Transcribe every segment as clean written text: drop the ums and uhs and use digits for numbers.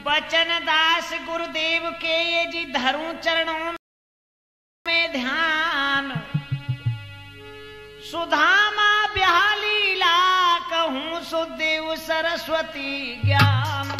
बचन दास गुरुदेव के ये जी धरूं चरणों में ध्यान, सुधामा ब्याह लीला कहूं सुदेव सरस्वती ज्ञान।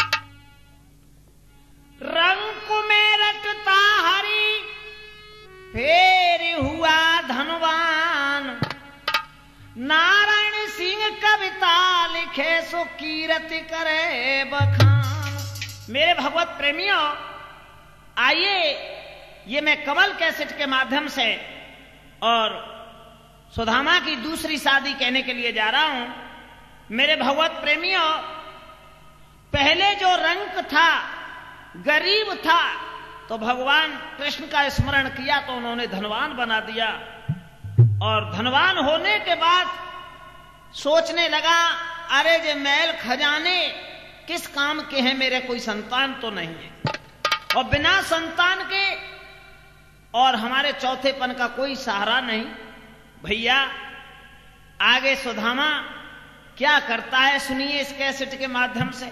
रंग में रटता हरि फेर हुआ धनवान, नारायण सिंह कविता लिखे सो कीर्ति करे बखान। मेरे भगवत प्रेमियों, आइए ये मैं कमल कैसेट के माध्यम से और सुदामा की दूसरी शादी कहने के लिए जा रहा हूं। मेरे भगवत प्रेमियों, पहले जो रंग था, गरीब था, तो भगवान कृष्ण का स्मरण किया तो उन्होंने धनवान बना दिया। और धनवान होने के बाद सोचने लगा, अरे जे मैल खजाने किस काम के हैं, मेरे कोई संतान तो नहीं है, और बिना संतान के और हमारे चौथेपन का कोई सहारा नहीं। भैया आगे सुदामा क्या करता है सुनिए इस कैसेट के माध्यम से।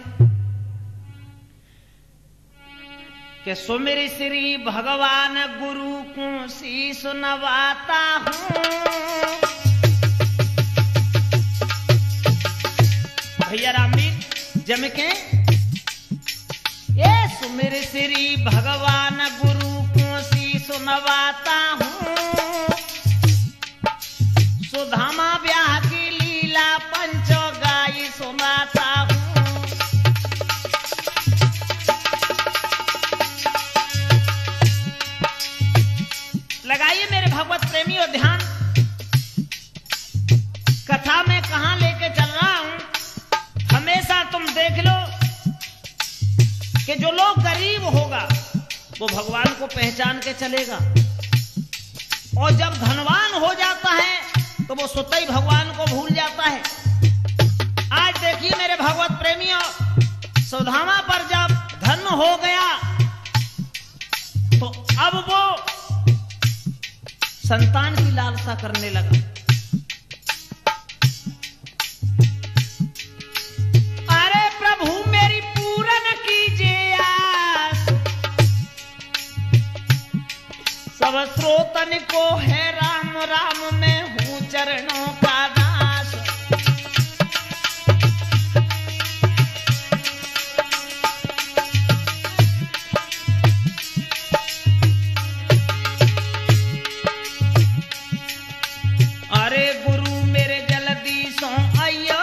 कि सुमिर श्री भगवान गुरु को शीश नवाता हूं। भैया रामवीर जम के ये सुमिर श्री भगवान गुरु को शीश नवाता हूं। सुदामा ब्याह की लीला पंचो गाई सुनाता हूं। लगाइए मेरे भगवत प्रेमियों ध्यान, कथा में कहां लेके चल रहा हूं। हमेशा तुम देख लो कि जो लोग गरीब होगा वो भगवान को पहचान के चलेगा, और जब धनवान हो जाता है तो वो स्वतः ही भगवान को भूल जाता है। आज देखिए मेरे भगवत प्रेमियों, सुदामा पर जब धन हो गया तो अब वो संतान की लालसा करने लगा। अरे प्रभु मेरी पूर्ण कीजिए आस, सब श्रोतन को है राम राम में हूं चरणों का दास। अरे गुरु मेरे जल्दी सो आइयो,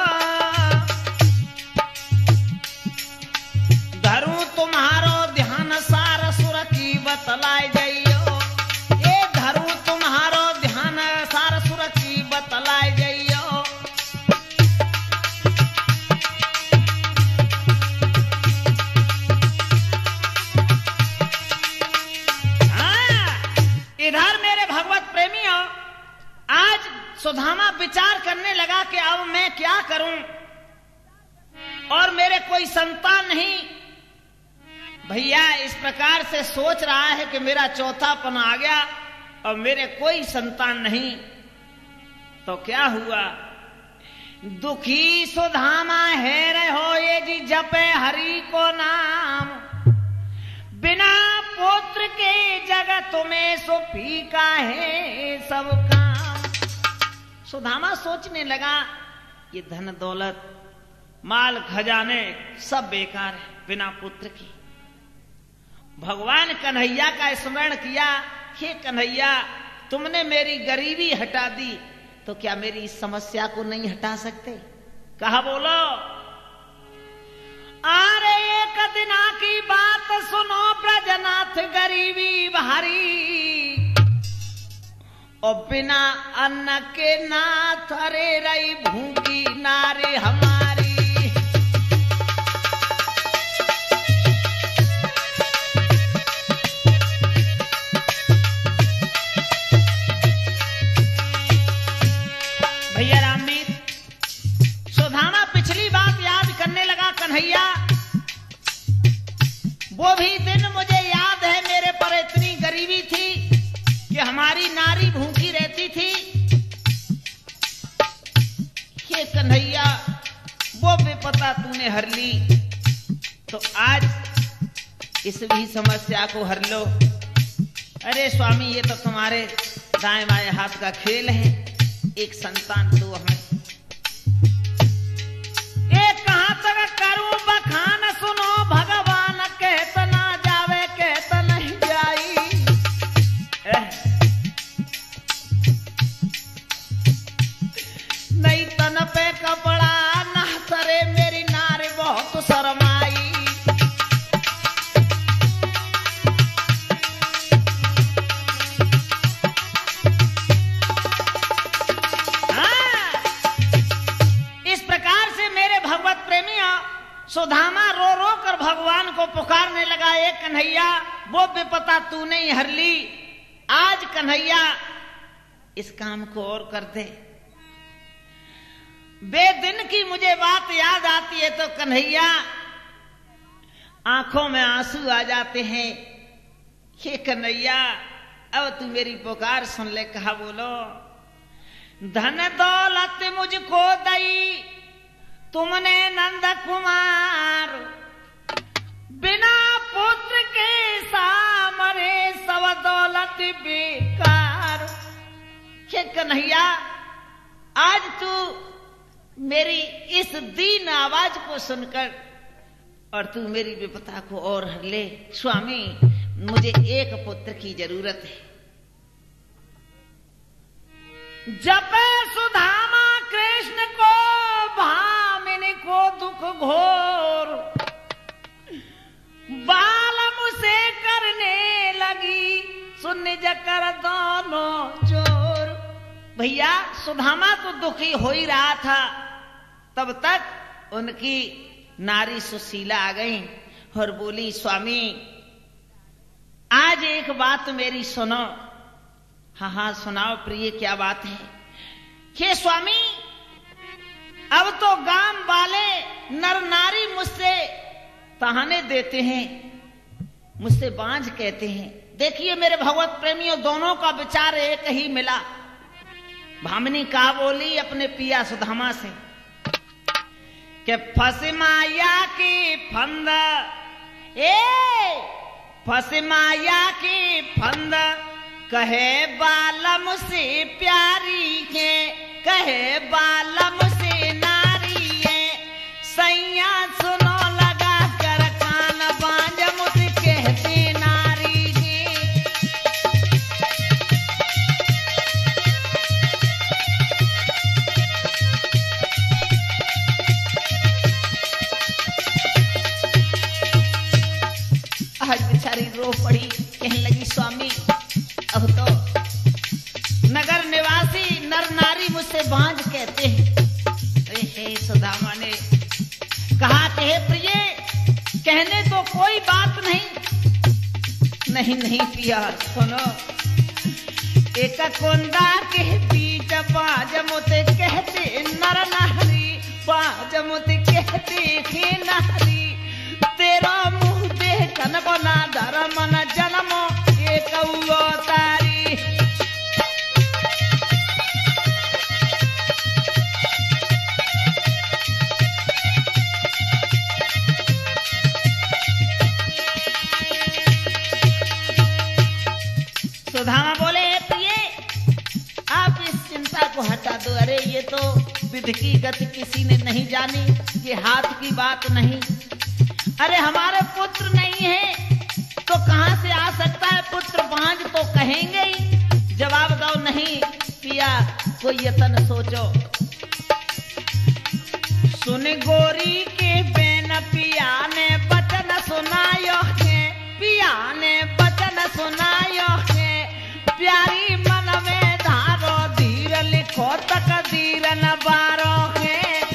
धरूं तुम्हारो ध्यान सार सुर की बतलाए जाइयो। ये धरूं तुम्हारो ध्यान सार सुर की बतलाए जाइयो। हाँ, इधर मेरे भगवत प्रेमियों, आज सुदामा विचार करने लगा कि अब मैं क्या करूं, और मेरे कोई संतान नहीं। भैया इस प्रकार से सोच रहा है कि मेरा चौथापन आ गया और मेरे कोई संतान नहीं, तो क्या हुआ। दुखी सुदामा है रहो ये जी जपे हरि को नाम, बिना पुत्र के जगत में सो फीका है सब काम। सुदामा सोचने लगा ये धन दौलत माल खजाने सब बेकार है बिना पुत्र की। भगवान कन्हैया का स्मरण किया, हे कन्हैया तुमने मेरी गरीबी हटा दी, तो क्या मेरी इस समस्या को नहीं हटा सकते। कहा बोलो। अरे एक दिना की बात सुनो ब्रजनाथ, गरीबी भारी, और बिना अन्न के नाथ रे रही भूखी नारी हमारी। भैया रामवीर, सुदामा पिछली बात याद करने लगा। कन्हैया वो भी दिन मुझे याद है, मेरे पर इतनी गरीबी थी कि हमारी नारी भूखी रहती थी। हे कन्हैया वो बेपता तूने हर ली, तो आज इस भी समस्या को हर लो। अरे स्वामी, ये तो तुम्हारे दाएं बाएं हाथ का खेल है, एक संतान दो हमें। एक कहां तक करूं बखान, सुनो भगवान कहत ना जावे कहत नहीं जाई। नहीं तन पे कपड़ा ना तरे, मेरी नारी बहुत शर्माई। सुदामा रो रो कर भगवान को पुकारने लगा, ए कन्हैया, वो बेपता तूने ही हर ली, आज कन्हैया इस काम को और कर दे। बेदिन की मुझे बात याद आती है तो कन्हैया आंखों में आंसू आ जाते हैं। ये कन्हैया, अब तू मेरी पुकार सुन ले। कहा बोलो, धन दौलत मुझको दई तुमने नंद कुमार, बिना पुत्र के सामरे सब दौलत बेकार। हे कन्हैया, आज तू मेरी इस दीन आवाज को सुनकर और तू मेरी विपदा को और हर ले। स्वामी, मुझे एक पुत्र की जरूरत है। जपे सुदामा कृष्ण को भामिनी को दुख घोर, बाल मुझसे करने लगी सुन जकर दोनों चोर। भैया, सुदामा तो दुखी हो ही रहा था, तब तक उनकी नारी सुशीला आ गई और बोली, स्वामी आज एक बात मेरी सुनो। हाँ हाँ सुनाओ प्रिय, क्या बात है? हे स्वामी, अब तो गांव वाले नर नारी मुझसे ताहने देते हैं, मुझसे बांझ कहते हैं। देखिए मेरे भगवत प्रेमियों, दोनों का विचार एक ही मिला। भामिनी कहा बोली अपने पिया सुदामा से कि फसमाया की फंद, फसमाया की फंद, कहे बालम से प्यारी के, कहे बालम से नारी है। सैया सुनो लगा कर कान, बांझ मुझ कहते नारी के। आज बेचारी रो पड़ी, कहने लगी, स्वामी अब तो नगर निवासी नर नारी मुझसे बांझ कहते हैं। हे सुदामा ने कहा कि हे प्रिय, कहने तो कोई बात नहीं। नहीं नहीं पिया, सुनो, एक कुंदा के बीच बाज मुझे कहते नर नारी, बाज मुझे कहते हे नारी। तेरा मुंह देखन बना धर्म न जन्म एक तारी। सुदामा बोले, प्रिय आप इस चिंता को हटा दो। अरे ये तो विधि की गति किसी ने नहीं जानी, ये हाथ की बात नहीं। अरे हमारे पुत्र नहीं है तो कहां से आ सकता है पुत्र? बांझ तो कहेंगे ही। जवाब दो। नहीं पिया, कोई यतन सोचो। सुन गोरी के बेन पिया ने बचन सुनायो है, पिया ने बचन सुनायो है। प्यारी मन में धारो, धीर लिखो तकदीर न बारो है।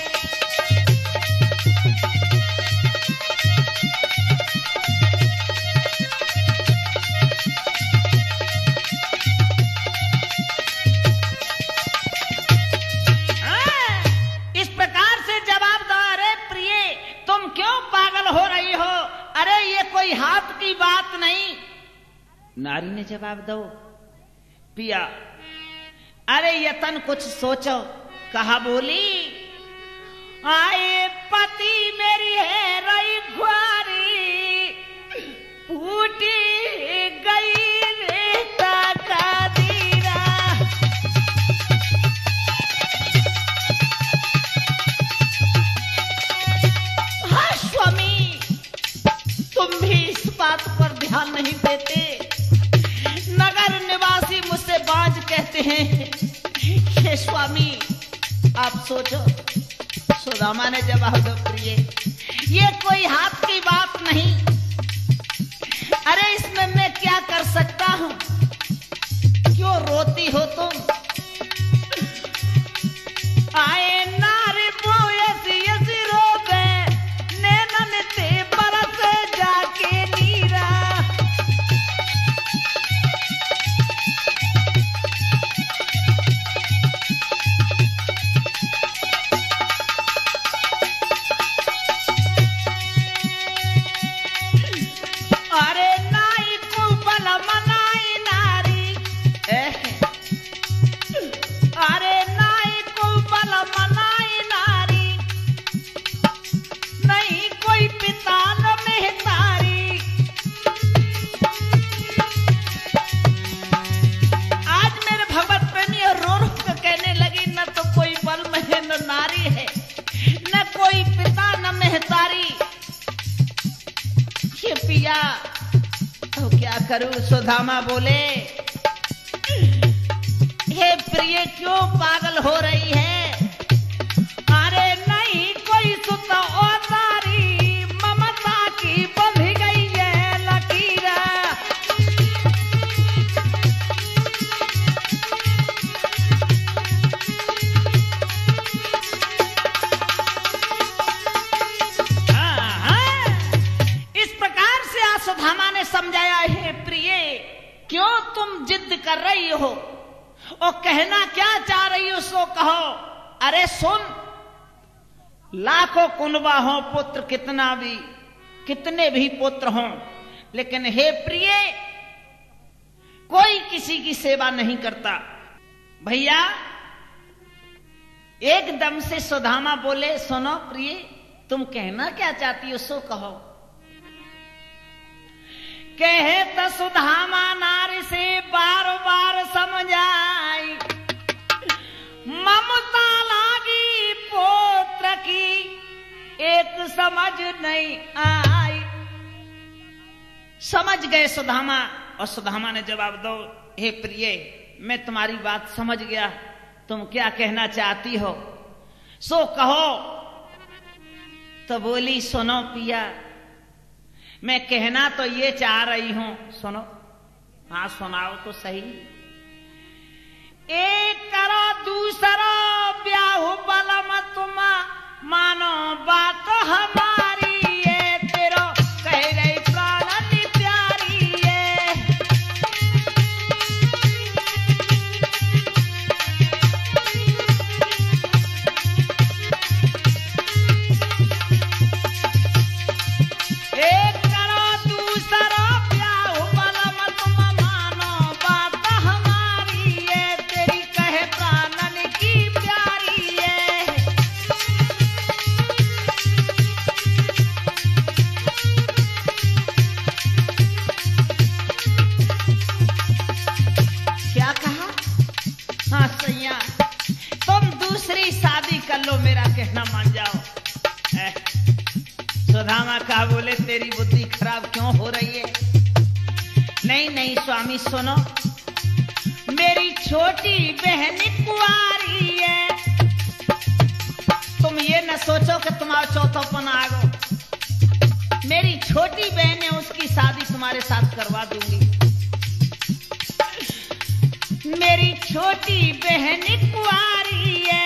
कोई हाथ की बात नहीं। नारी ने जवाब दो, पिया अरे यतन कुछ सोचो। कहा बोली, आए पति मेरी है रही ख्वारी, नहीं देते। नगर निवासी मुझसे बाज कहते हैं। हे स्वामी आप सोचो। सुदामा ने जवाब दो, प्रिय ये कोई हाथ की बात नहीं। अरे इसमें मैं क्या कर सकता हूं? क्यों रोती हो तुम? आए नारी बोयसी यसी रोबे नैनन ते बरस जाके नीरा। अरे नाई कुबल मनाई नारी, अरे नाई कुबल मनाई नारी, नहीं कोई पिता न महतारी। आज मेरे भगवत प्रेमी रो रो कर कहने लगी, न तो कोई बल में है न नारी है, न कोई पिता न महतारी। ये पिया तो क्या करूं? सुदामा बोले, हे प्रिय क्यों पागल हो रही है? अरे नहीं कोई सुत और नारी, ममता की बंध गई है लकीरा। इस प्रकार से सुदामा ने समझाया, हे प्रिय क्यों तुम जिद कर रही हो और कहना क्या चाह रही हो सो कहो। अरे सुन, लाखों कुनबा हो पुत्र, कितने भी पुत्र हों, लेकिन हे प्रिय कोई किसी की सेवा नहीं करता। भैया एकदम से सुदामा बोले, सुनो प्रिय तुम कहना क्या चाहती हो सो कहो। कहे तो सुदामा नारी से बार बार समझाई, ममता लागी पुत्र की एक समझ नहीं आई। समझ गए सुदामा, और सुदामा ने जवाब दो, हे प्रिय मैं तुम्हारी बात समझ गया, तुम क्या कहना चाहती हो सो कहो। तो बोली, सुनो पिया मैं कहना तो ये चाह रही हूं, सुनो। हाँ सुनाओ तो सही। एक करो दूसरा ब्याह बलम तुम मानो बात हमारी, ये तेरो कह रही प्राण प्यारी ये। एक कहना मान जाओ। सुदामा कहा, बोले तेरी बुद्धि खराब क्यों हो रही है? नहीं नहीं स्वामी सुनो, मेरी छोटी बहन कुंवारी है, तुम ये न सोचो कि तुम्हारा चौथापन आ गो। मेरी छोटी बहन है, उसकी शादी तुम्हारे साथ करवा दूंगी। मेरी छोटी बहन कुंवारी है,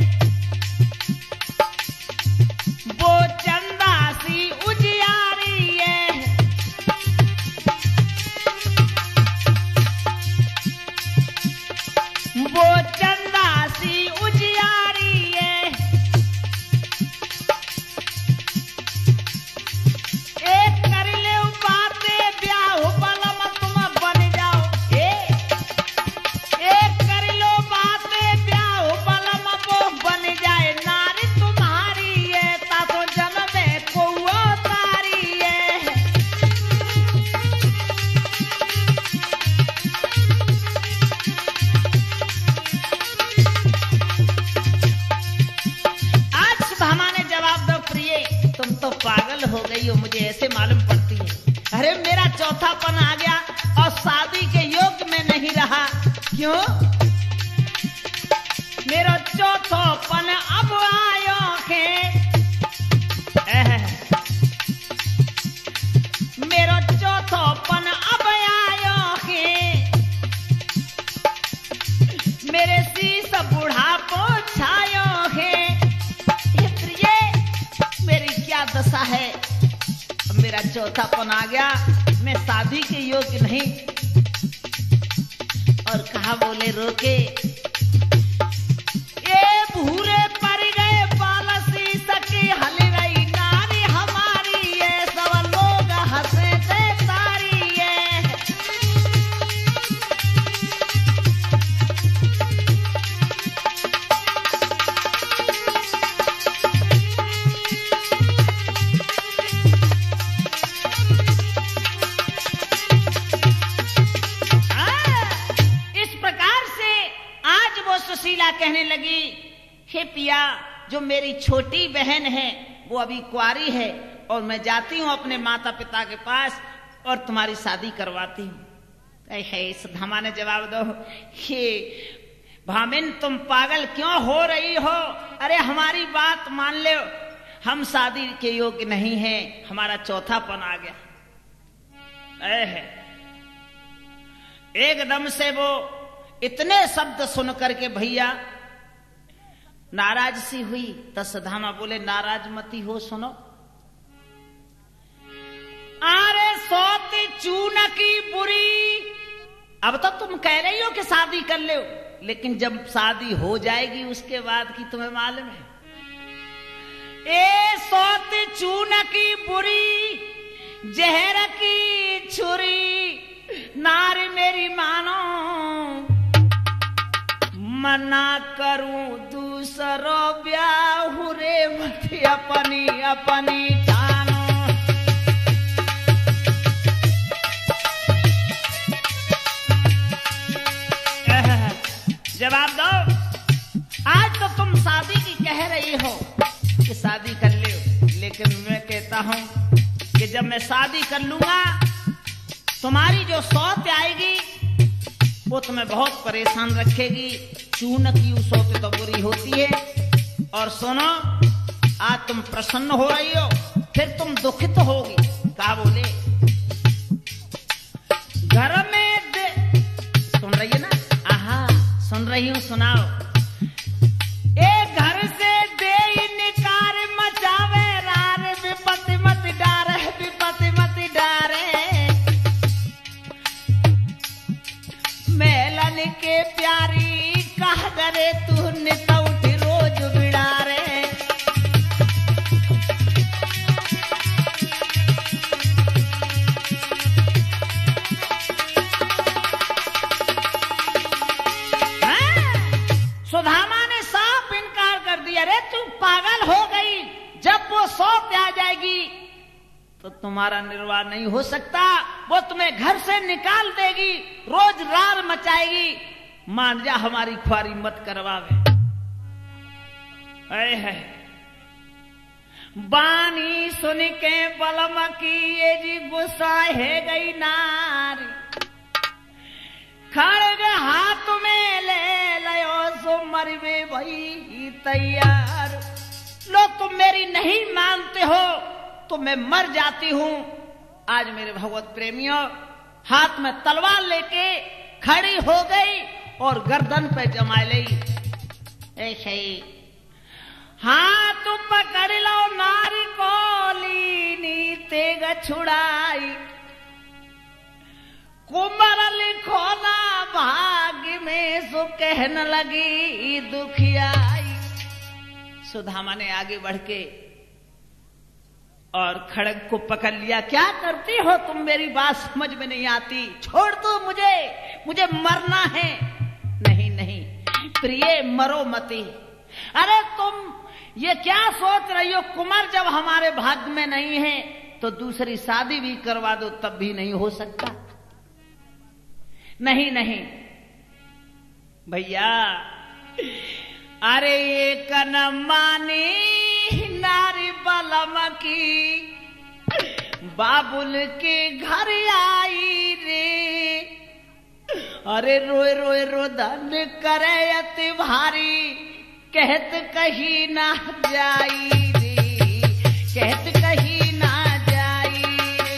वो चंदा सी उजियारी है, वो चंदा सी उजियारी है। एक कर ले बातें ब्याह बलम तुम बन जाओ। एक कर लो बातें ब्याह बलम वो बन जाए, नारी तुम्हारी है तातो जन्मे को तारी है। आज सुदामा ने जवाब दो, प्रिय तुम तो पागल हो गई हो, मुझे ऐसे मालूम पड़ती है। अरे मेरा चौथापन आ गया और शादी के योग में नहीं रहा। क्यों? मेरा चौथापन अब आयो है, मेरा चौथापन अब आयो है, मेरे शीश बुढ़ापो छायो है। हे प्रिय, मेरी क्या दशा है, मेरा चौथापन आ गया, मैं शादी के योग्य नहीं। और कहा बोले रोके, ये भूरे पड़ गए बाल शीश की हल गई नारी हमारी, ये सब लोग हंसे थे तारी ये। सुशीला कहने लगी, हे पिया, जो मेरी छोटी बहन है वो अभी कुंवारी है और मैं जाती हूँ अपने माता पिता के पास और तुम्हारी शादी करवाती हूँ। सुदामा ने जवाब दो, हे भामिन, तुम पागल क्यों हो रही हो? अरे हमारी बात मान ले, हम शादी के योग्य नहीं हैं, हमारा चौथापन आ गया। एकदम से वो इतने शब्द सुन करके भैया नाराज सी हुई। तो सुदामा बोले, नाराज मती हो, सुनो। अरे सोती चून की बुरी, अब तो तुम कह रही हो कि शादी कर लो, लेकिन जब शादी हो जाएगी उसके बाद की तुम्हें मालूम है। ए सोती चून की बुरी, जहर की छुरी, नारी मेरी मानो, मना करूं दूसरो ब्याह रे मत अपनी अपनी जानो। जवाब दो, आज तो तुम शादी की कह रही हो कि शादी कर लो, लेकिन मैं कहता हूं कि जब मैं शादी कर लूंगा तुम्हारी जो सौत आएगी वो तुम्हें बहुत परेशान रखेगी। चून की सौत तो बुरी होती है। और सुनो, आज तुम प्रसन्न हो रही हो, फिर तुम दुखित होगी। क्या बोले? घर में सुन रही है ना? आहा, सुन रही हूं, सुनाओ। ए घर से दे निकार मचावे रार, विपत्ति मत डारे, विपत्ति मत डारे, मेलन के प्यारी कह करे तू नितौठ रोज बिड़ारे। सुदामा ने साफ इनकार कर दिया, रे तू पागल हो गई, जब वो सौत आ जाएगी तो तुम्हारा निर्वाह नहीं हो सकता, वो तुम्हें घर से निकाल देगी, रोज रार मचाएगी, मान जा हमारी ख्वारी मत करवावे। है बानी सुन के बलम की ये जी गुस्सा है गई नारी, खड़ग हाथ में ले लयो सो मरवे भई तैयार। लो तुम मेरी नहीं मानते हो तो मैं मर जाती हूं। आज मेरे भगवत प्रेमियों हाथ में तलवार लेके खड़ी हो गई और गर्दन पे जमा ली। ऐसे ही हाथ पकड़ लो नारी को लीनी तेग छुड़ाई, कुमर लिखोला भाग्य में सो कहने लगी दुखियाई। सुदामा ने आगे बढ़ के और खड़ग को पकड़ लिया। क्या करती हो तुम? मेरी बात समझ में नहीं आती, छोड़ दो मुझे, मुझे मरना है। नहीं नहीं प्रिय, मरो मती। अरे तुम ये क्या सोच रही हो? कुमार जब हमारे भाग्य में नहीं है तो दूसरी शादी भी करवा दो, तब भी नहीं हो सकता। नहीं नहीं भैया, अरे ये कन मानी नारी बलम की, बाबुल के घर आई रे, अरे रोए रोए रोदन करे अति भारी, कहत कहीं ना जाई रे, कहत कहीं ना जाई रे।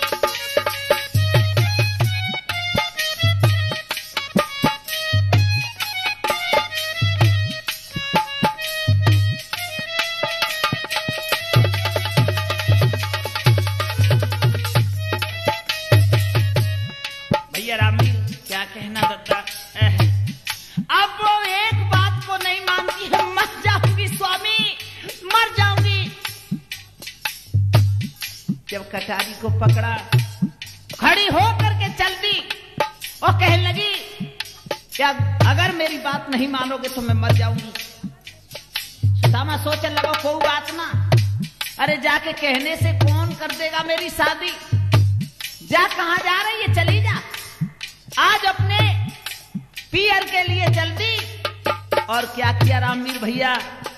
भैया रामजी क्या कहना दत्ता, अब वो एक बात को नहीं मानती है, मर जाऊंगी स्वामी, मर जाऊंगी। जब कटारी को पकड़ा, खड़ी हो करके चल दी और कहने लगी क्या अगर मेरी बात नहीं मानोगे तो मैं मर जाऊंगी। सुदामा सोचने लगा कोई बात ना, अरे जाके कहने से कौन कर देगा मेरी शादी, जा कहां जा रही है, चली जा। आज अपने पियर के लिए चल दी और क्या किया रामवीर भैया,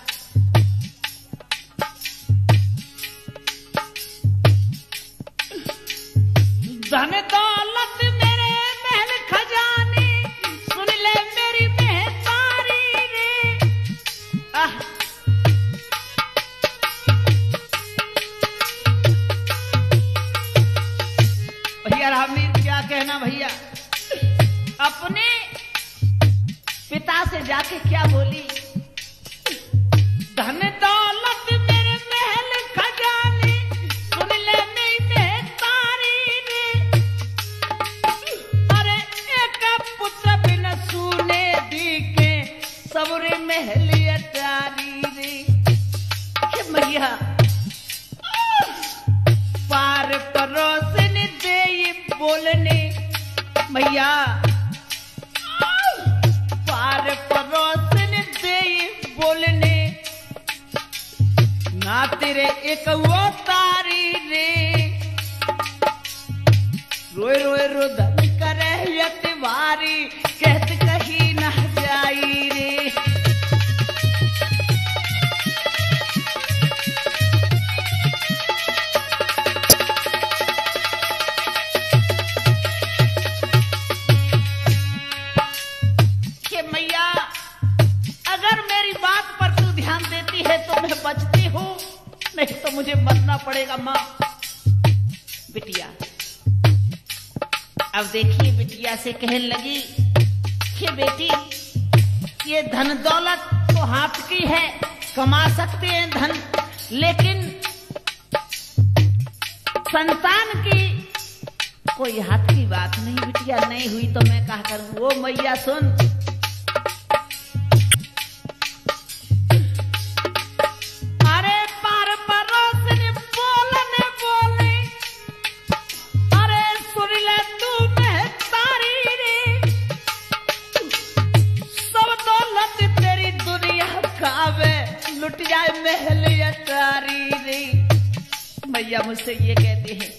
धन दौलत मेरे महल खजाने, सुन ले मेरी महतारी रे। भैया रामवीर क्या कहना भैया, अपने पिता से जाके क्या बोली, धन दौलत मेरे महल खजाने, सुन ले मेरी महतारी रे। अरे एक पुत्र बिन सुने दी के, सबरे महल अटारी रे। मैया पार परोसन दे बोलने, मैया पार परोसन दे बोलने, ना तेरे एक वो तारी रे। रोए रोए रोदन करे यतिवारी, कहत कहीं न जाई रे। मैया अगर मेरी बात पर तू ध्यान देती है तो मैं बचती हूँ, नहीं तो मुझे मरना पड़ेगा। माँ बिटिया, अब देखिए बिटिया से कहने लगी कि बेटी ये धन दौलत तो हाथ की है, कमा सकते हैं धन, लेकिन संतान की कोई हाथ की बात नहीं। बिटिया नहीं हुई तो मैं क्या करूं। वो मैया सुन, लुट जाए महल अटारी रे। मैया मुझसे ये कहती है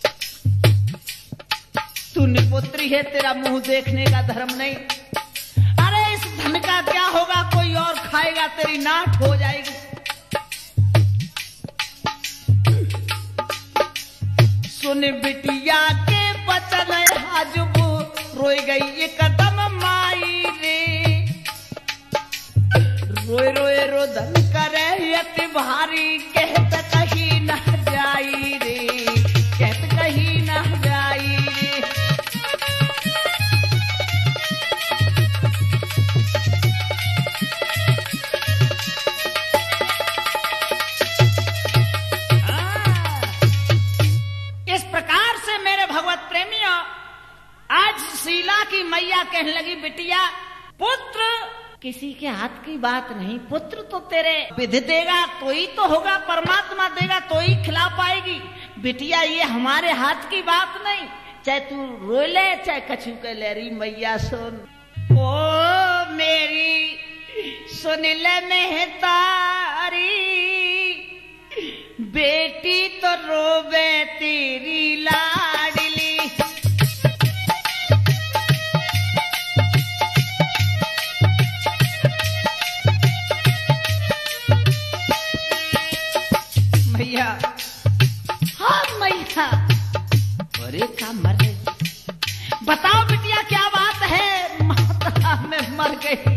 तू निपुत्री है, तेरा मुंह देखने का धर्म नहीं। अरे इस धन का क्या होगा, कोई और खाएगा, तेरी नाट हो जाएगी। सुन बिटिया के बचन हाजुबू, रोई गई ये कदम माई रे। रोए रोए रोदन करे अति भारी, कहत कहीं न जाई रे, कहत कहीं न जाई रे। इस प्रकार से मेरे भगवत प्रेमियों, आज शीला की मैया कहने लगी बिटिया पुत्र किसी के हाथ की बात नहीं, पुत्र तो तेरे विधि देगा तो ही तो होगा, परमात्मा देगा तो ही खिला पाएगी। बिटिया ये हमारे हाथ की बात नहीं, चाहे तू रो ले चाहे कछु के ले रही। मैया सुन, ओ मेरी सुन ले महतारी, बेटी तो रोवे तेरी लाडली। मैया, हाँ मैया देखा, अरे क्या मर गई, बताओ बिटिया क्या बात है, माता मैं मर गई।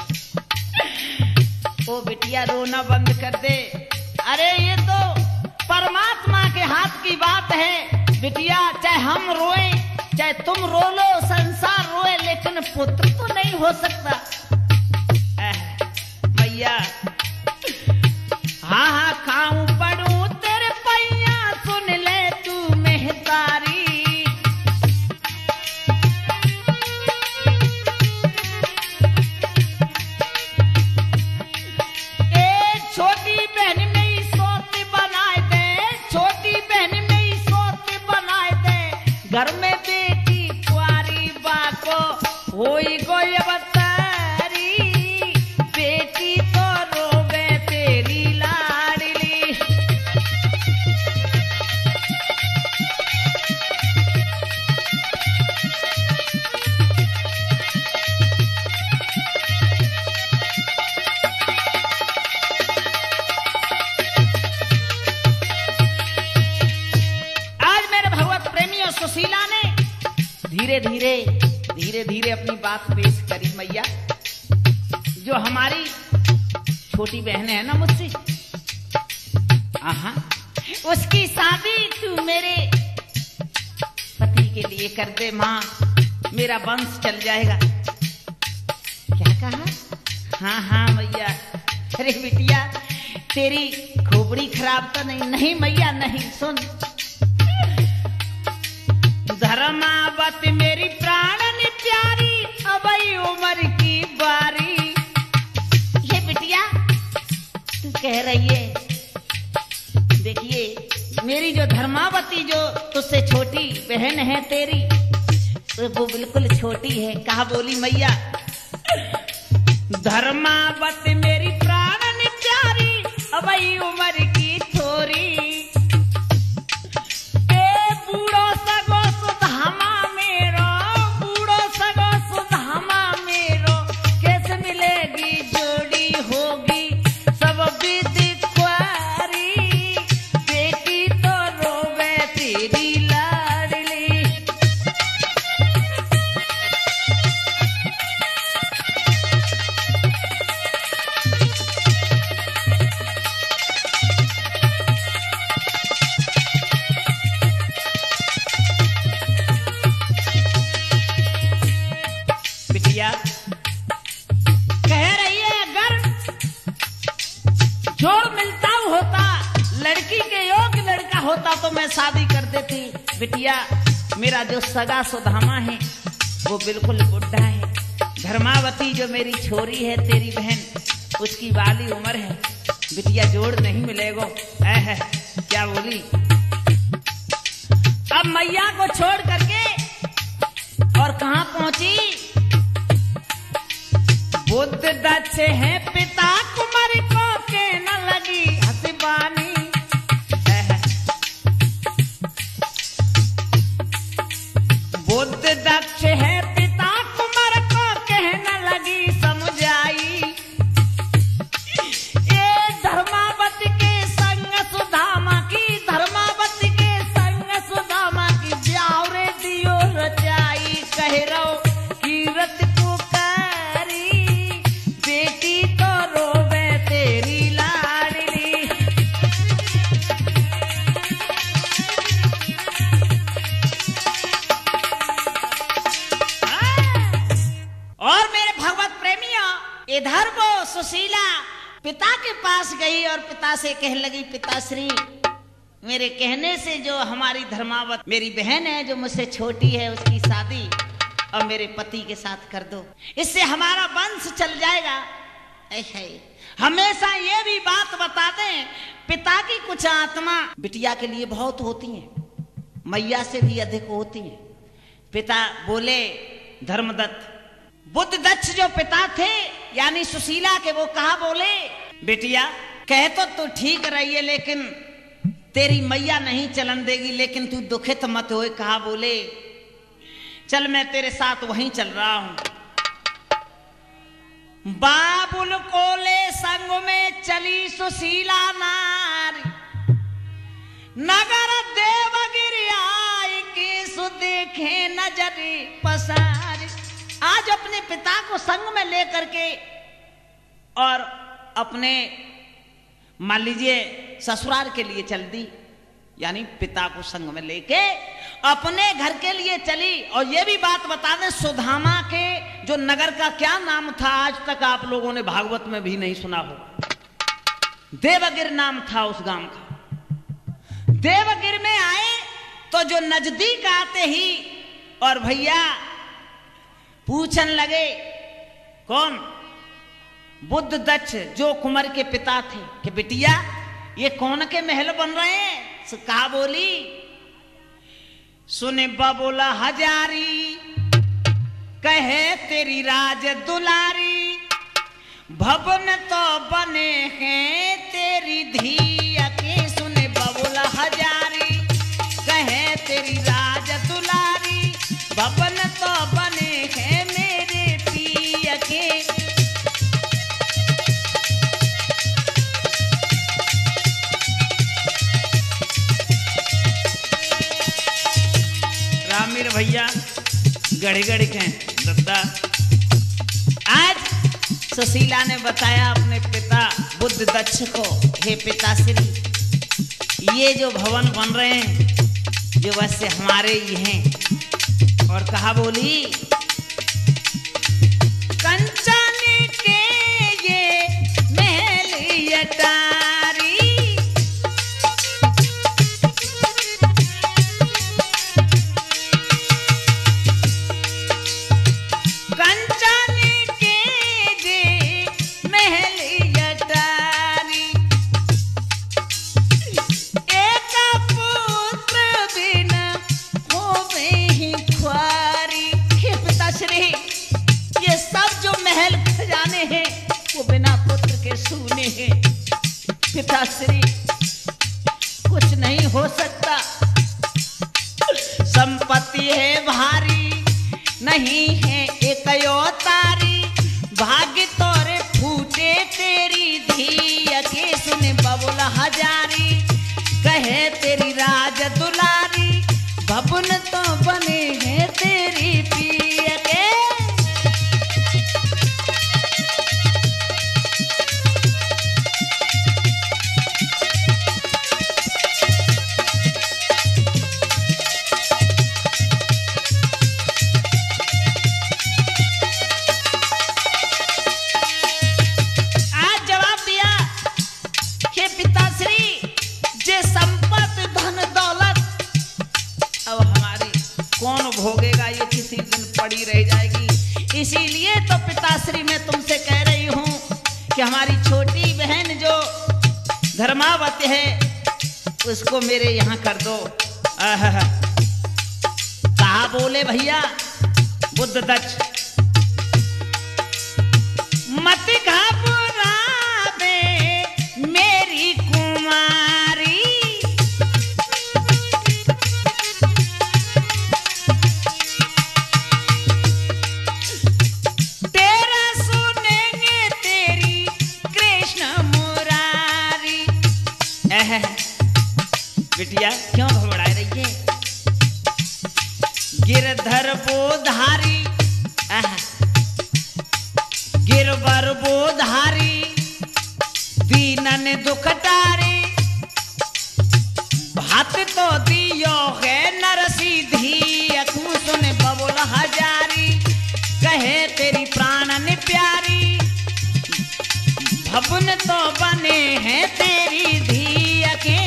ओ बिटिया रोना बंद कर दे, अरे ये तो परमात्मा के हाथ की बात है बिटिया, चाहे हम रोए चाहे तुम रो लो, संसार रोए, लेकिन पुत्र तो नहीं हो सकता। मैया हाँ हाँ खाऊं पड़ूं तेरे पैया, सुन ले तू मेहतारी। ए छोटी बहन में ही सोत बनाए दे, छोटी बहन में ही सोत बनाए दे, घर में बेटी कुआरी बाको होई गोय बतारी, बेटी तो रोवे तेरी लाडली। आज मेरे भगवत प्रेमियों सुशीला ने धीरे धीरे धीरे धीरे अपनी बात पेश करी। मैया जो हमारी छोटी बहन है ना मुझसे, उसकी शादी तू मेरे पति के लिए कर दे माँ, मेरा वंश चल जाएगा। क्या कहा? हाँ हाँ मैया। अरे बिटिया तेरी खोपड़ी खराब तो नहीं? नहीं मैया नहीं, सुन, धर्मावती मेरी प्राणनी प्यारी, अबई उम्र की बारी। ये बिटिया तू कह रही है, देखिए मेरी जो धर्मावती जो तुझसे छोटी बहन है तेरी, वो बिल्कुल छोटी है। कहा बोली मैया? धर्मावती मेरी प्राणनी प्यारी, अबई उम्र की थोरी, बूढ़ो सगो सुधामा मेरो, बूढ़ो सगो सुधामा मेरो, कैसे मिलेगी जोड़ी होगी सब विधि कुंवारी, बेटी तो रोवे तेरी लाडली। कह रही है अगर जोड़ मिलता होता, लड़की के योग्य लड़का होता तो मैं शादी कर देती। बिटिया मेरा जो सगा सुदामा है वो बिल्कुल बुढ़ा है, धर्मावती जो मेरी छोरी है तेरी बहन, उसकी वाली उम्र है। बिटिया जोड़ नहीं मिलेगा। है क्या बोली? अब मैया को छोड़ करके और कहां पहुंची? बुद्ध दक्ष है पिता कुमार को के न लगी हसबानी, बुद्ध दक्ष है पिता कुमार को कहने लगी समझाई, ये धर्मावती के संग सुदामा की, धर्मावती के संग सुदामा की, ब्यावरे दियो रचाई, कह रो कीरत इधर वो सुशीला पिता के पास गई और पिता से कह लगी, पिताश्री मेरे कहने से जो हमारी धर्मावती मेरी बहन है जो मुझसे छोटी है, उसकी शादी और मेरे पति के साथ कर दो, इससे हमारा वंश चल जाएगा। हमेशा ये भी बात बता दें, पिता की कुछ आत्मा बिटिया के लिए बहुत होती हैं, मैया से भी अधिक होती हैं। पिता बोले धर्मदत्त, बुद्ध दक्ष जो पिता थे यानी सुशीला के, वो कहा बोले, बेटिया कह तो तू ठीक रही है लेकिन तेरी मैया नहीं चलन देगी, लेकिन तू दुखित मत होए। कहा बोले, चल मैं तेरे साथ वहीं चल रहा हूं। बाबुल कोले संग में चली सुशीला नारी, नगर देवगिरी देखे नजरी पसारी। आज अपने पिता को संग में लेकर के और अपने मान लीजिए ससुराल के लिए चल दी, यानी पिता को संग में लेके अपने घर के लिए चली। और ये भी बात बता दें, सुदामा के जो नगर का क्या नाम था, आज तक आप लोगों ने भागवत में भी नहीं सुना होगा। देवगिर नाम था उस गांव का। देवगिर में आए तो जो नजदीक आते ही और भैया पूछन लगे, कौन? बुद्ध दक्ष जो कुंवर के पिता थे, कि बिटिया ये कौन के महल बन रहे हैं? कहा बोली, सुने बबुला हजारी कहे तेरी राज दुलारी, भवन तो बने हैं तेरी धिया के। सुने बबुला हजारी कहे तेरी राज दुलारी, भवन तो बने हैं मेरे पिया के। रामीर भैया गड़े गड़े के दत्ता। आज सुशीला ने बताया अपने पिता बुद्ध दक्ष को, हे पिताश्री, ये जो भवन बन रहे हैं जो वैसे हमारे ही हैं। और कहा बोली, कंचन के ये महल अटारी, कंचन के ये महल अटारी, एक पुत्र बिना होवे ही ख्वारी। हे पिताश्री, ये सब जो महल खजाने हैं वो बिना पुत्र के सूने हैं। पिताश्री, कुछ नहीं हो सकता, संपत्ति है भारी, नहीं है एक तारी, भाग्य तोरे फूटे तेरी धिया के। सुने बबुला हजारी कहे तेरी राज दुलारी, भवन तो बने हैं तेरी पिया के। आज जवाब दिया, हे पिताश्री, जे संपत्ति धन दौलत अब हमारी कौन भोगेगा, ये किसी दिन पड़ी रह जाएगी। इसीलिए तो पिताश्री मैं तुमसे कह रही हूं कि हमारी छोटी बहन जो धर्मावती है उसको मेरे यहाँ कर दो। कहा बोले भैया बुद्ध दक्ष, मत घबरावे मेरी कुमारी, तेरा सुनेंगे तेरी कृष्ण मुरारी। बिटिया क्यों घबरा रही है? गिरधर बोधारी, गिरवर बोधारी, दीनन दुखटारी, भात तो दियो है नरसिद्धि। सुने बबुल हजारी कहे तेरी प्राणन प्यारी, भवन तो बने हैं तेरी धिया के।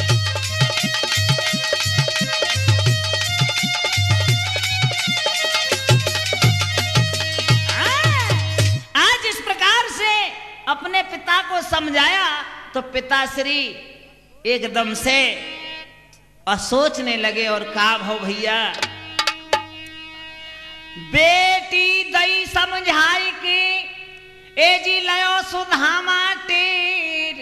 आज इस प्रकार से अपने पिता को समझाया तो पिताश्री एकदम से सोचने लगे और कहा, भाव भैया, बेटी दई समझाई के ए जी लयो सुधामा टेर,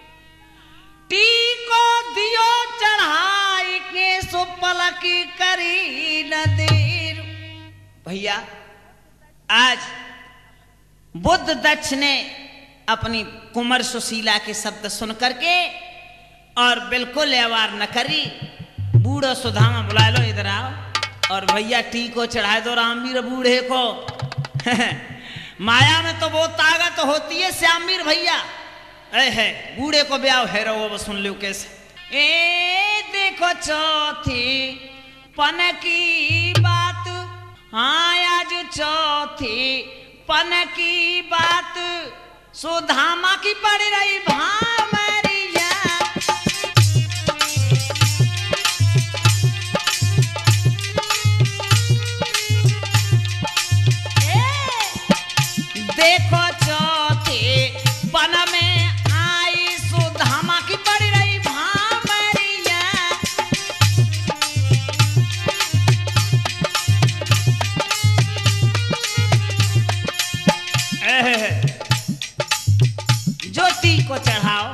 टी को दियो चढ़ाई के सुपलक करी न देर। भैया आज बुद्ध दक्ष ने अपनी कुंवर सुशीला के शब्द सुन करके और बिल्कुल व्यवहार न करी, बूढ़ो सुधामा बुला लो इधर आओ और भैया टीको चढ़ाए दो रामवीर बूढ़े को। माया में तो वो ताकत होती है श्यामवीर भैया। है बूढ़े को ब्याह है रहो, वो सुन लो कैसे। ए देखो चौथी पन की बात, हाँ आज चौथी पन की बात, सुधामा की पड़ रही भामरिया। देखो चौथे पन में आई, सुधामा की पड़ रही भामरिया। ज्योति को चढ़ाओ,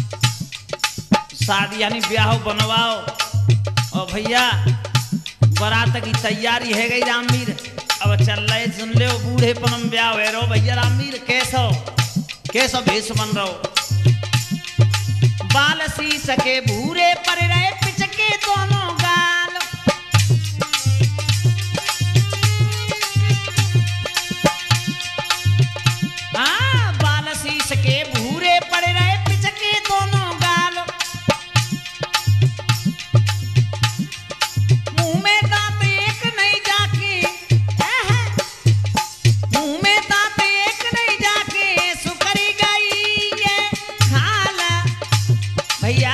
शादी यानी ब्याह बनवाओ। और भैया बारात की तैयारी है गई रामवीर, अब चल रहे सुन ले बूढ़े पनम ब्याह है रो। भैया रामवीर कैसो कैसो भेष बन रहो। बाल शीश के भूरे पर रहे पिचके दोनों गाल, हाँ बाल शीश के भूरे पड़ रहे पिचके दोनों गाल। मुंह में दांत एक नहीं जाके, मुंह में दांत एक नहीं जाके, सुकरी गई ये खाला। भैया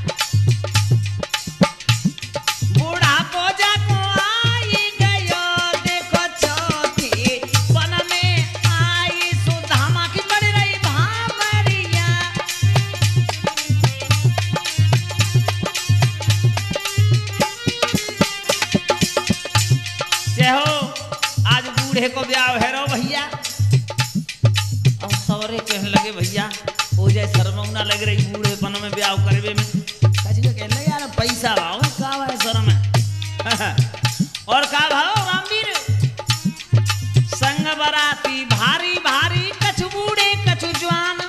बूढ़ा को जाको आई गयो, देखो चौथी पन में आई, सुधामा की पड़ रही भामरिया। जय हो, आज बूढ़े को ब्याह है रो भैया। अब सवरे कहने लगे भैया हो जाए शर्मौना लग रही बूढ़े पन में ब्याह करवे में। काजी का कहने लगे यार पैसा भाव का है शर्म है। और का भाव रामवीर, संग बराती भारी भारी, कछु बूढ़े कछु जवान।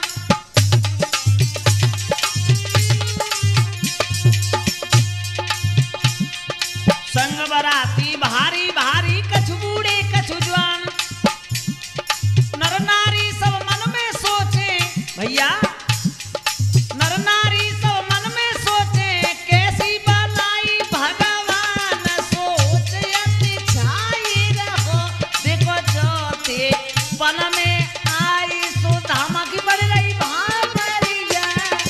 संग बराती भारी भारी, कछु बूढ़े कछु जवान। नर नारी सब मन में सोचे भैया, नर नारी सब मन में सोचे, कैसी बनाई भगवान सोच अति छाई रहो। देखो चौथे पन में आई, सुधामा की पड़ रही भामरिया।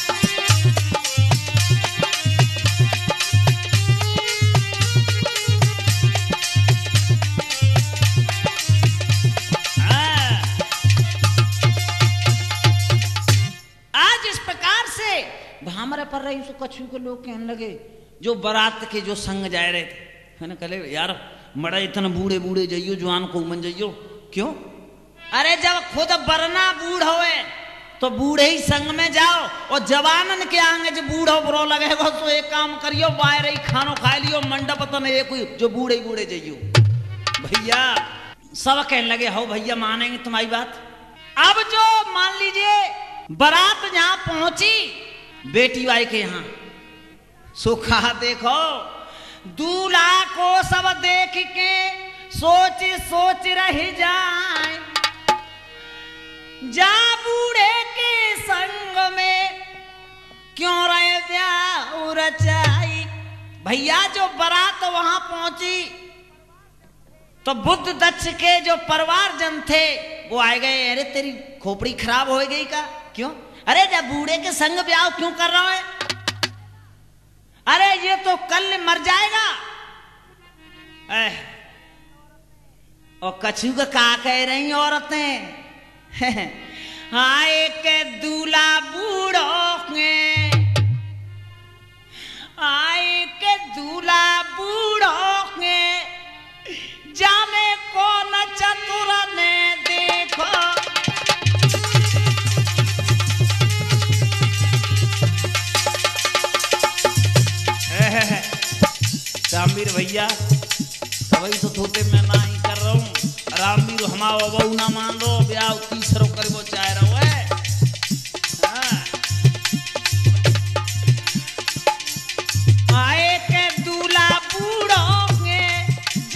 आज इस प्रकार से भामरे पर रही सो कछु के लोग कहने लगे, जो बारात के जो संग जाए रहे थे, मैंने कहे यार मड़ा इतना बूढ़े बूढ़े जाइयो, जवान को मन जाइयो क्यों? अरे जब खुद बरना बूढ़ होए तो बूढ़े ही संग में जाओ, और जवानन के आगे जो बूढ़ो बुरो लगेगा तो एक काम करियो, बाहर ही खानो खा लियो, मंडप तो नहीं कोई जो बूढ़े ही बूढ़े जाइयो। भैया सब कहने लगे हो भैया मानेंगे तुम्हारी बात। अब जो मान लीजिए बारात जहां पहुंची बेटी वाई के यहाँ, सुखा देखो दूल्हा को सब देख के सोच सोच रह जाए, जा बूढ़े के संग में क्यों रहे ब्याह रचाई। भैया जो बारात वहां पहुंची तो बुद्ध दक्ष के जो परिवार जन थे वो आए गए, अरे तेरी खोपड़ी खराब हो गई का? क्यों? अरे जब बूढ़े के संग ब्याह क्यों कर रहा है? अरे ये तो कल मर जाएगा। और कछु का कह रही औरतें, आए के दूल्हा बूढ़ो के, आए के दूल्हा बूढ़ो के, जाने कौन चतुर ने देखो। रामवीर भैया सवई तो थोते मैं ना ही कर रहा हूँ, रामवीर हमारा बहू ना मान रो, ब्याह तीसरो करबो चाह रहो है। आए के दूल्हा बूढ़ो के,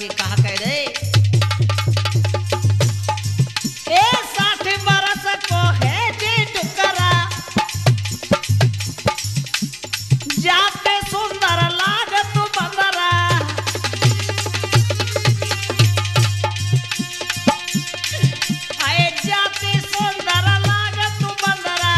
की कहा कह रहे ए 60 बरस को है जे डुकरा जाते सुंदर लागत बंदरा आए जाते सुंदर लागत बंदरा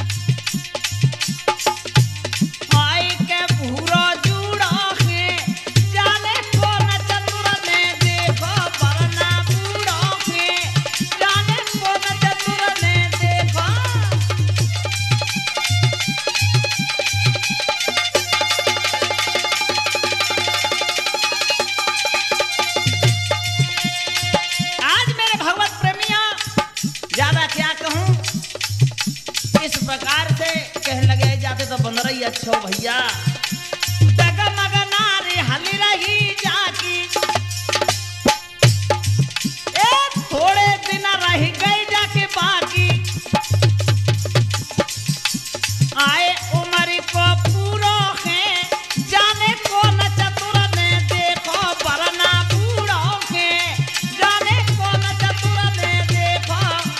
आई के भूरो जुड़ा है जाने कौन चतुर ने देखो वरना बूढ़ो है जाने कौन चतुर ने देखो ज्यादा क्या कहूं इस प्रकार से कहने लगे जाते तो बंदरई अच्छो भैया डगमग नारी हली रही जाकी ए थोड़े दिन रह गई जाके बाकी आए उम्र को पूरो है जाने कौन चतुर ने देखो वरना बूढ़ो है जाने कौन चतुर ने देखो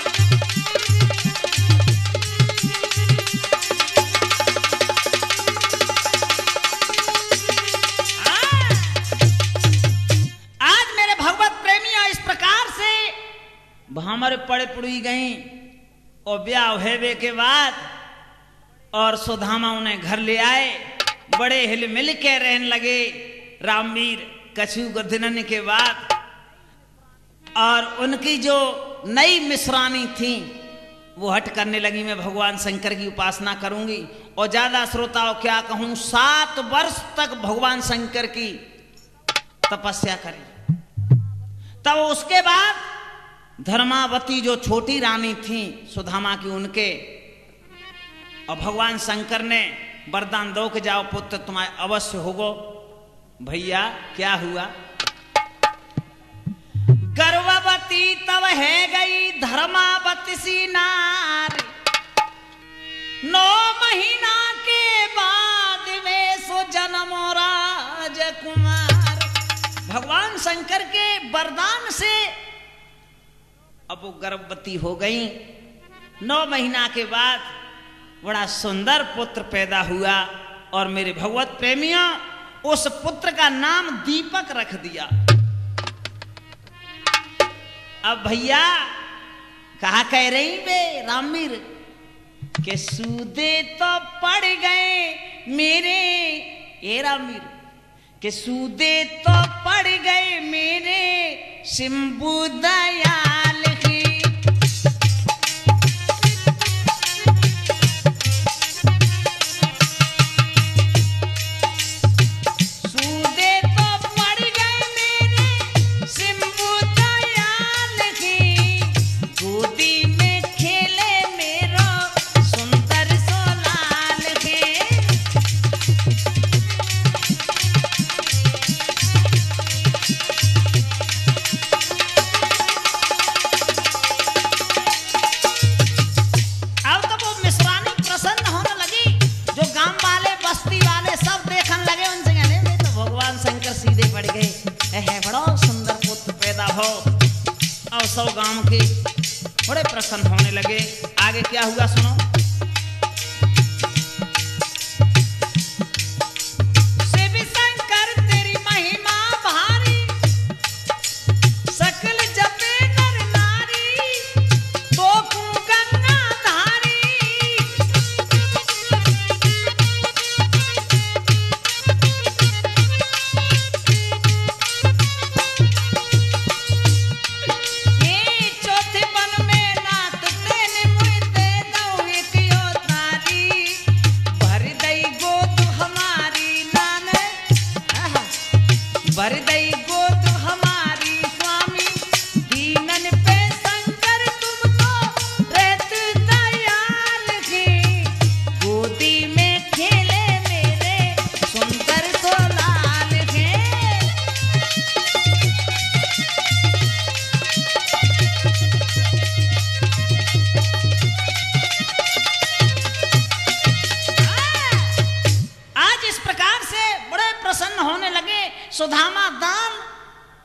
हमारे पड़े पुड़ी गई और ब्याह होवे के बाद और सुधामा उन्हें घर ले आए बड़े हिल मिल के रहने लगे रामवीर कछु दिन के बाद और उनकी जो नई मिश्रानी थी वो हट करने लगी मैं भगवान शंकर की उपासना करूंगी और ज्यादा श्रोताओं क्या कहूं 7 वर्ष तक भगवान शंकर की तपस्या करी तब उसके बाद धर्मावती जो छोटी रानी थी सुधामा की उनके और भगवान शंकर ने वरदान दो कि जाओ पुत्र तुम्हारे अवश्य होगो भैया क्या हुआ गर्भवती तब है गई धर्मावती सी नारी 9 महीना के बाद में सो जन्म राजकुमार भगवान शंकर के वरदान से अब वो गर्भवती हो गई 9 महीना के बाद बड़ा सुंदर पुत्र पैदा हुआ और मेरे भगवत प्रेमियों उस पुत्र का नाम दीपक रख दिया। अब भैया कहा कह रही बे रामवीर के सूदे तो पड़ गए मेरे ये रामवीर के सूदे तो पड़ गए मेरे शंभु दयाल सब गांव के बड़े प्रसन्न होने लगे। आगे क्या हुआ सुनो। शिव शंकर तेरी महिमा भारी सकल जपे नर नारी तो गंगा धारी चौथे बन में नाथ तेने मुझे दे दो एक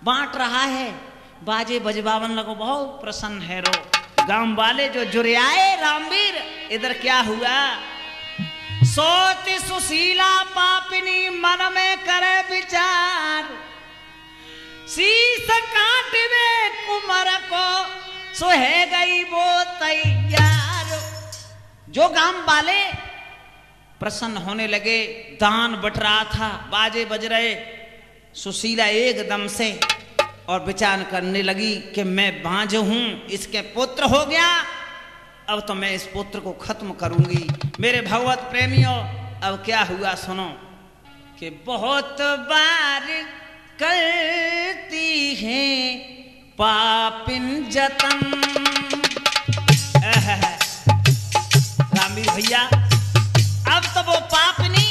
बांट रहा है, बाजे बजबावन लगो, बहुत प्रसन्न है रो। गांव वाले जो जुड़े आए, रामवीर इधर क्या हुआ? सोच सुशीला पापिनी मन में करे विचार, शीश काटवे कुमार को सोहे गई वो तैयार। जो गांव वाले प्रसन्न होने लगे, दान बट रहा था, बाजे बज रहे, सुशीला एकदम से और विचार करने लगी कि मैं बांझ हूं, इसके पुत्र हो गया, अब तो मैं इस पुत्र को खत्म करूंगी। मेरे भगवत प्रेमियों, अब क्या हुआ सुनो कि बहुत बार करती है पापिन जतन। रामवीर भैया, अब तो वो पापिनी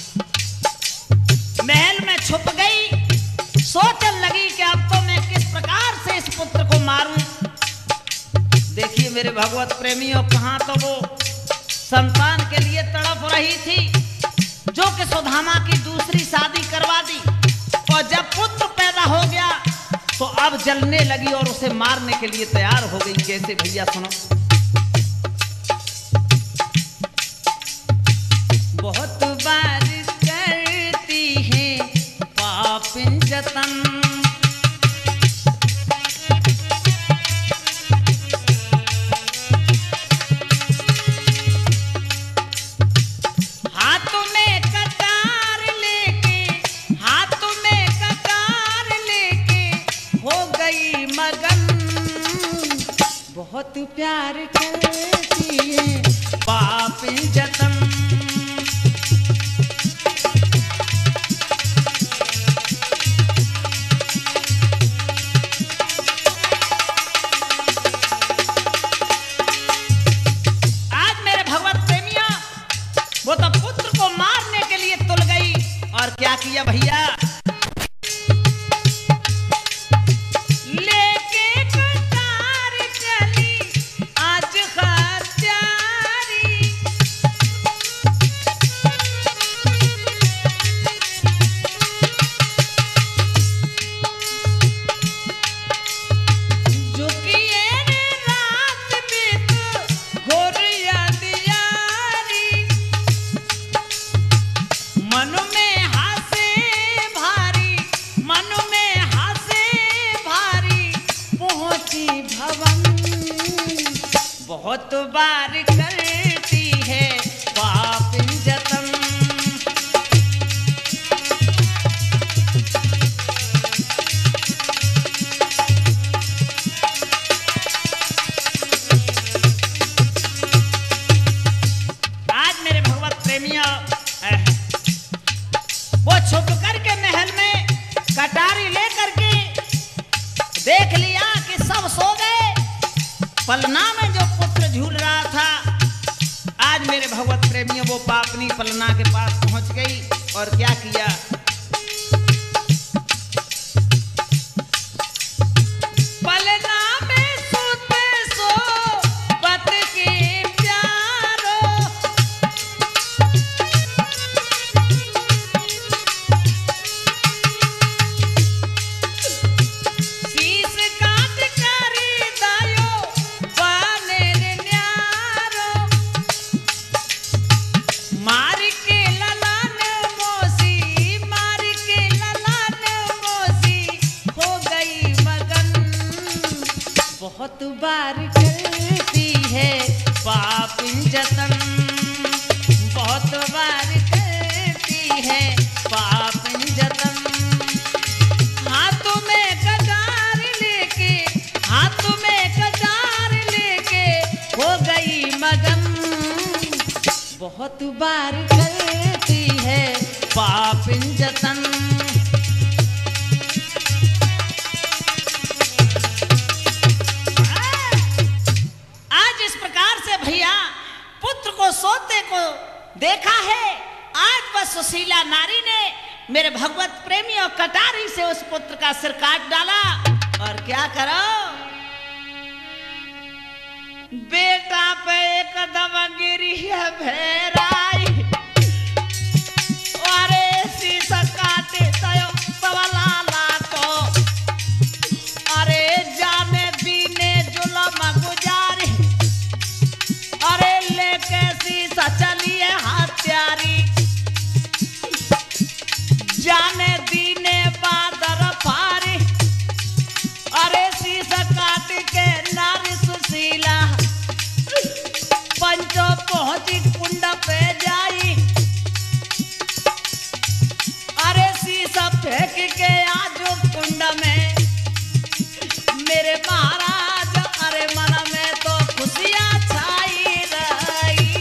महल में छुप गई, सोचने लगी कि अब तो मैं किस प्रकार से इस पुत्र को मारूं। देखिए मेरे भगवत प्रेमियों, कहां तो वो संतान के लिए तड़प रही थी, जो कि सुदामा की दूसरी शादी करवा दी, और जब पुत्र पैदा हो गया तो अब जलने लगी और उसे मारने के लिए तैयार हो गई। कैसे भैया सुनो, बहुत बार करती है पापिन जतन, बहुत प्यार करती है पापिन जतन। आज मेरे भगवत प्रेमियों, वो तो पुत्र को मारने के लिए तुल गई, और क्या किया भैया? बहुत बार करती है पापिन जतन। आज मेरे भगवत प्रेमियों, वो छुप करके महल में कटारी लेकर के देख लिया कि सब सो गए, पलना में जो पुत्र झूल रहा था। आज मेरे भगवत प्रेमियों, वो पापनी पलना के पास पहुंच गई और क्या किया? पलना में सोते सो पत के प्यारो, शीश काट करी दायो बने न्यारो, मार के ललन मोसी, मार के ललन मोसी हो गई मगन। बहुत बार करती है पापिन जतन, बहुत बार करती है पापिन जतन। हाथों में कटार लेके, हाथों में कटार लेके हो गई मगन। बहुत बार करती है पापिन जतन। आज इस प्रकार से भैया पुत्र को सोते को देखा है। आज बस सुशीला नारी ने मेरे भगवत प्रेमी और कटारी से उस पुत्र का सिर काट डाला, और क्या करो, बेटा पे एकदम गिरी है भेराई, अरे शीश काटे तयो सवाला को में मेरे महाराज, अरे मन में तो खुशियां छाई रही।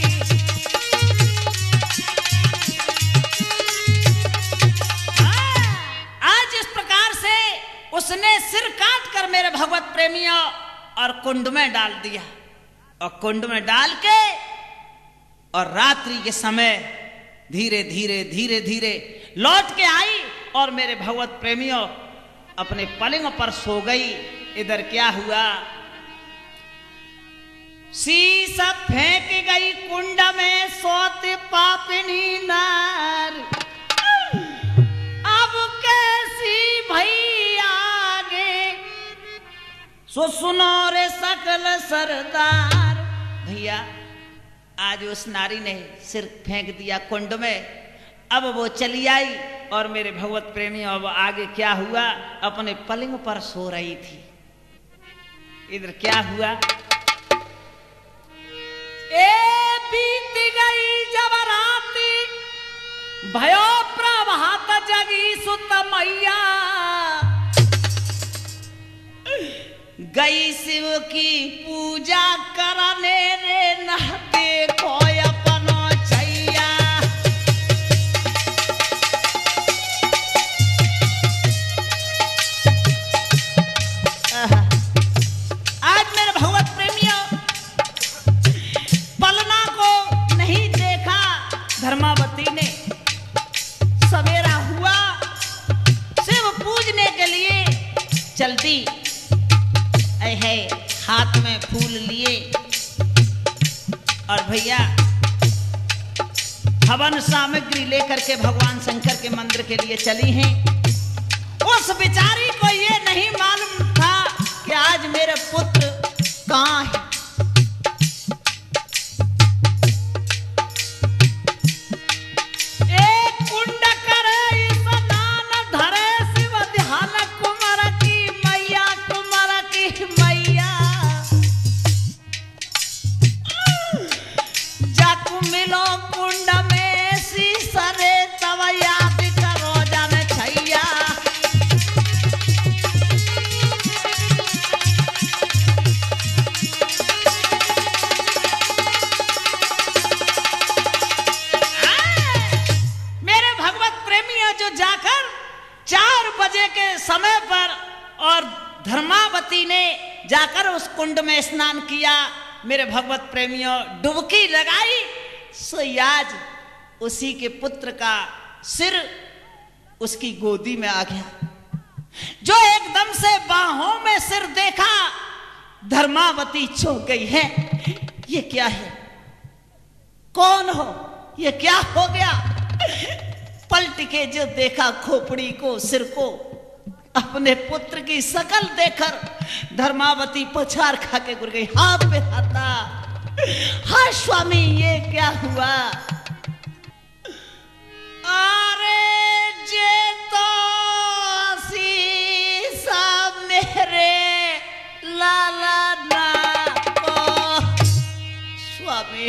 आज इस प्रकार से उसने सिर काट कर मेरे भगवत प्रेमियों और कुंड में डाल दिया, और कुंड में डाल के और रात्रि के समय धीरे धीरे धीरे धीरे लौट के आई और मेरे भगवत प्रेमियों अपने पलंग पर सो गई। इधर क्या हुआ, शीशा फेंक गई कुंड में सोते पापिनी नार। अब कैसी भई आगे सो सुनो रे सकल सरदार। भैया आज उस नारी ने सिर फेंक दिया कुंड में, अब वो चली आई और मेरे भगवत प्रेमी अब आगे क्या हुआ, अपने पलंग पर सो रही थी। इधर क्या हुआ, ए बीत गई जब राती भयो प्रभात जगी सुत मैया। गई शिव की पूजा करने रे नहते कोई अपनो छैया। आज मेरे भगवत प्रेमियों पलना को नहीं देखा धर्मावती ने। सवेरा हुआ, शिव पूजने के लिए चलती है, हाथ में फूल लिए और भैया हवन सामग्री लेकर के भगवान शंकर के मंदिर के लिए चली हैं। उस बेचारी को ये नहीं मालूम था कि आज मेरे पुत्र कहाँ है। समय पर और धर्मावती ने जाकर उस कुंड में स्नान किया, मेरे भगवत प्रेमियों डुबकी लगाई, सो आज उसी के पुत्र का सिर उसकी गोदी में आ गया। जो एकदम से बाहों में सिर देखा, धर्मावती चौंक गई है, ये क्या है, कौन हो, ये क्या हो गया। पलट के जो देखा खोपड़ी को, सिर को, अपने पुत्र की शकल देखकर धर्मावती पछाड़ खा के गिर गई। हाँ बेटा, हाँ स्वामी, ये क्या हुआ। अरे जे तो शीशा मेरे लाला ना को स्वामी।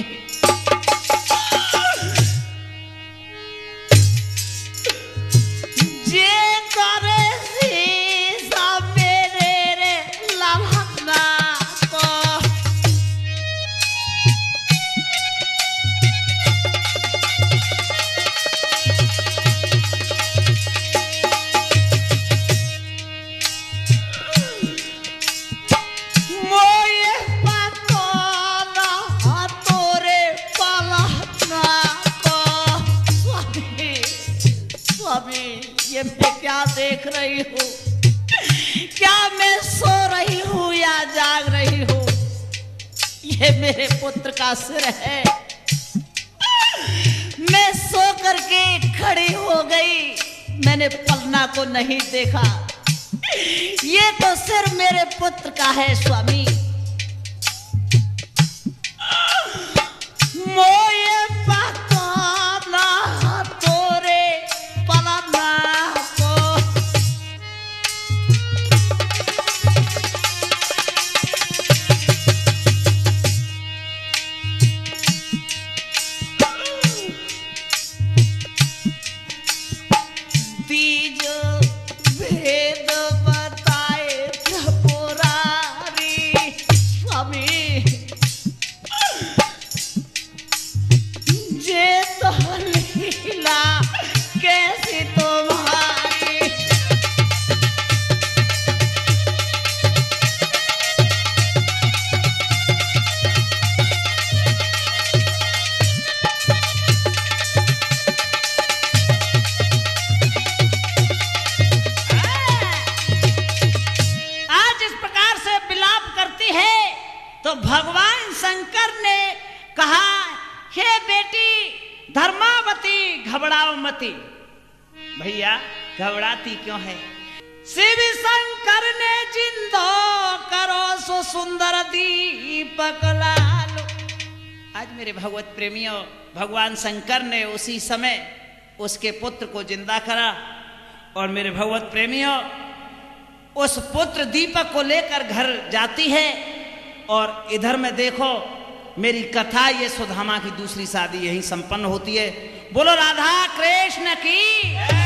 ये मैं क्या देख रही हूँ, क्या मैं सो रही हूँ या जाग रही हूँ। ये मेरे पुत्र का सिर है। मैं सो करके खड़ी हो गई, मैंने पलना को नहीं देखा। ये तो सिर मेरे पुत्र का है स्वामी। मोये पकाना तोरे पलना को। बीज भेद बद तो भगवान शंकर ने कहा, हे बेटी धर्मावती घबराओ मती। भैया घबराती क्यों है? शिव शंकर ने जिंदो करो सो सुंदर दीपक लालो। आज मेरे भगवत प्रेमियों, भगवान शंकर ने उसी समय उसके पुत्र को जिंदा करा। और मेरे भगवत प्रेमियों, उस पुत्र दीपक को लेकर घर जाती है। और इधर में देखो, मेरी कथा ये सुदामा की दूसरी शादी यहीं संपन्न होती है। बोलो राधा कृष्ण की।